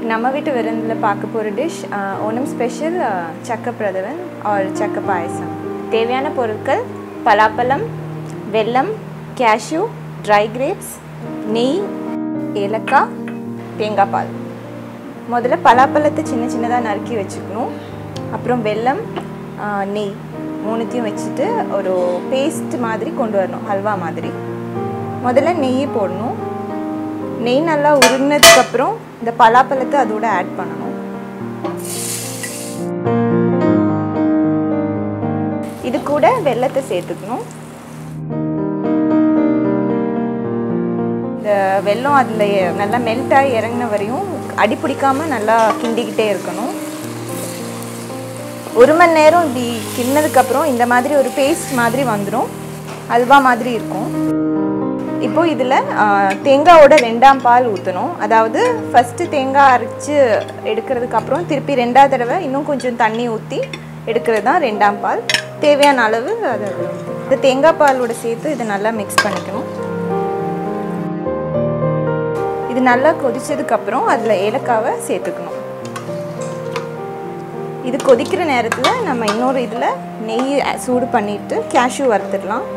நம்ம வீட்டு விருந்தில் பார்க்க போகிற டிஷ் ஓணம் ஸ்பெஷல் சக்க பிரதமன் ஆர் சக்க பாயசம். தேவையான பொருட்கள் பலாப்பழம், வெல்லம், கேஷ்யூ, ட்ரை கிரேப்ஸ், நெய், ஏலக்காய், தேங்காய் பால். முதல்ல பலாப்பழத்தை சின்ன சின்னதாக நறுக்கி வச்சுக்கணும். அப்புறம் வெல்லம், நெய் மூணுத்தையும் வச்சுட்டு ஒரு பேஸ்ட் மாதிரி கொண்டு வரணும், ஹல்வா மாதிரி. முதல்ல நெய் போடணும். நெய் நல்லா உருகினதுக்கப்புறம் இந்த பலாப்பழத்தை அதோட ஆட் பண்ணணும். இது கூட வெல்லத்தை சேர்த்துக்கணும். இந்த வெல்லம் அதில் நல்லா மெல்ட் ஆகி இறங்கின வரையும் அடி பிடிக்காமல் நல்லா கிண்டிக்கிட்டே இருக்கணும். 1 மணி நேரம் இப்படி கிண்டினதுக்கப்புறம் இந்த மாதிரி ஒரு பேஸ்ட் மாதிரி வந்துடும், அல்வா மாதிரி இருக்கும். இப்போது இதில் தேங்காயோட 2ஆம் பால் ஊற்றணும். அதாவது ஃபஸ்ட்டு தேங்காய் அரைச்சி எடுக்கிறதுக்கப்புறம் திருப்பி 2ஆவது தடவை இன்னும் கொஞ்சம் தண்ணி ஊற்றி எடுக்கிறது தான் 2ஆம் பால். தேவையான அளவு அதை இந்த தேங்காய் பாலோட சேர்த்து இதை நல்லா மிக்ஸ் பண்ணிக்கணும். இது நல்லா கொதிச்சதுக்கப்புறம் அதில் ஏலக்காவை சேர்த்துக்கணும். இது கொதிக்கிற நேரத்தில் நம்ம இன்னொரு இதில் நெய் சூடு பண்ணிவிட்டு கேஷ்யூ வறுத்துடலாம்.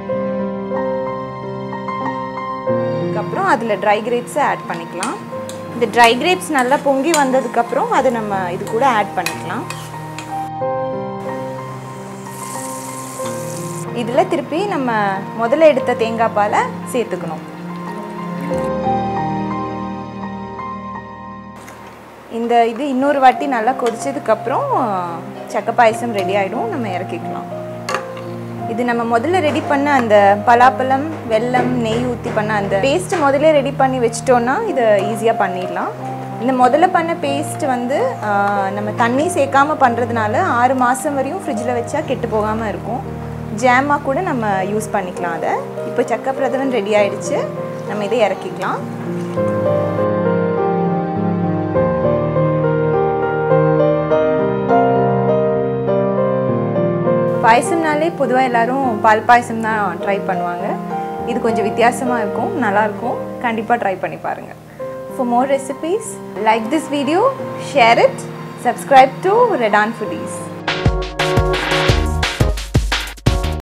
அப்புறம் அதில் ட்ரை கிரேப்ஸை ஆட் பண்ணிக்கலாம். இந்த ட்ரை கிரேப்ஸ் நல்லா பொங்கி வந்ததுக்கப்புறம் அதை நம்ம இது கூட ஆட் பண்ணிக்கலாம். இதில் திருப்பி நம்ம முதல்ல எடுத்த தேங்காய் பாலை சேர்த்துக்கணும். இந்த இது இன்னொரு வாட்டி நல்லா கொதிச்சதுக்கப்புறம் சக்க பாயசம் ரெடி ஆகிடும், நம்ம இறக்கிக்கலாம். இது நம்ம முதல்ல ரெடி பண்ண அந்த பலாப்பழம், வெல்லம், நெய் ஊற்றி பண்ண அந்த பேஸ்ட்டு முதல்ல ரெடி பண்ணி வச்சிட்டோன்னா இதை ஈஸியாக பண்ணிடலாம். இந்த முதல்ல பண்ண பேஸ்ட் வந்து நம்ம தண்ணி சேர்க்காமல் பண்ணுறதுனால 6 மாதம் வரையும் ஃப்ரிட்ஜில் வச்சா கெட்டு போகாமல் இருக்கும். ஜாமாக கூட நம்ம யூஸ் பண்ணிக்கலாம் அதை. இப்போ சக்க பிரதமன் ரெடி ஆகிடுச்சு, நம்ம இதை இறக்கிக்கலாம். பாயசம்னாலே பொதுவாக எல்லோரும் பால் பாயசம் தான் ட்ரை பண்ணுவாங்க. இது கொஞ்சம் வித்தியாசமாக இருக்கும், நல்லாயிருக்கும். கண்டிப்பாக ட்ரை பண்ணி பாருங்கள். For more recipes, like this video, share it, subscribe to Redan Foodies.